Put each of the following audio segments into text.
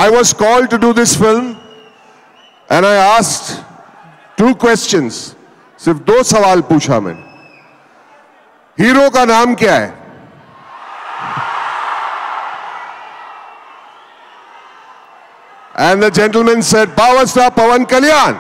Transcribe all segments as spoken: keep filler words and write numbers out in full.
I was called to do this film and I asked two questions. सिर्फ दो सवाल पूछा मैंने. हीरो का नाम क्या है? And the gentleman said, Power Star Pawan Kalyan.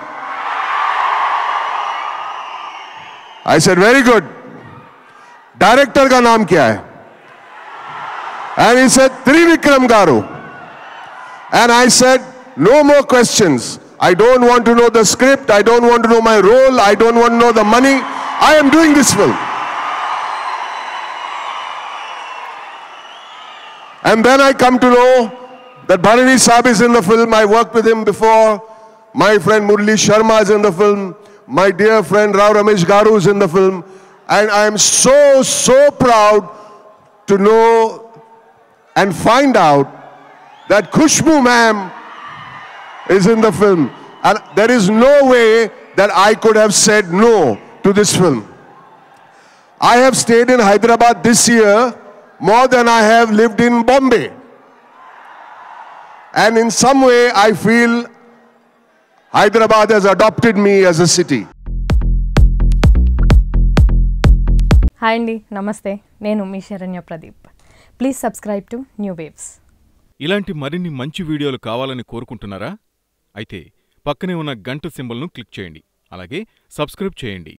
I said, very good. Director का नाम क्या है? And he said, Trivikram Garu. And I said, no more questions. I don't want to know the script. I don't want to know my role. I don't want to know the money. I am doing this film. And then I come to know that Bharani Saab is in the film. I worked with him before. My friend Murli Sharma is in the film. My dear friend Rao Ramesh Garu is in the film. And I am so, so proud to know and find out that Khushbu ma'am is in the film. And there is no way that I could have said no to this film. I have stayed in Hyderabad this year more than I have lived in Bombay. And in some way, I feel Hyderabad has adopted me as a city. Hi Andy, Namaste. Nenu me Saranya Pradeep. Please subscribe to New Waves. ఇలాంటి మరిన్ని మంచి వీడియోలు కావాలని కోరుకుంటున్నారా? అయితే పక్కనే ఉన్న గంట సింబల్ను click చేయండి. అలాగే సబ్స్క్రైబ్ చేయండి.